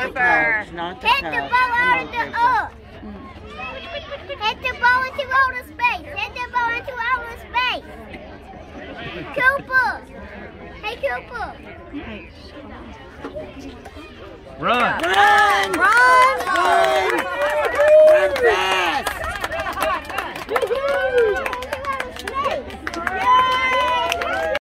Cooper. Not Hit the ball out of the earth. Hit the ball into outer space. Hit the ball into outer space. Cooper. Hey, Cooper. Run! Run! Run! Run!